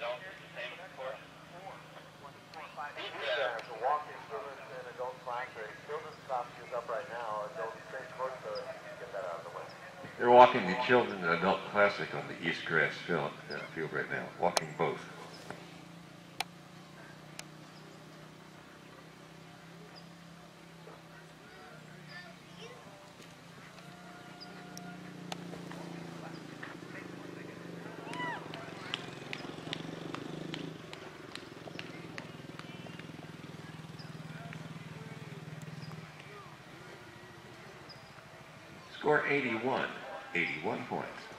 Yeah, it's a walking children's and adult classic. Children's class is up right now. Adult same course to get that out of the way. They're walking the Children and Adult Classic on the East Grass field right now. Walking both. Score 81 points.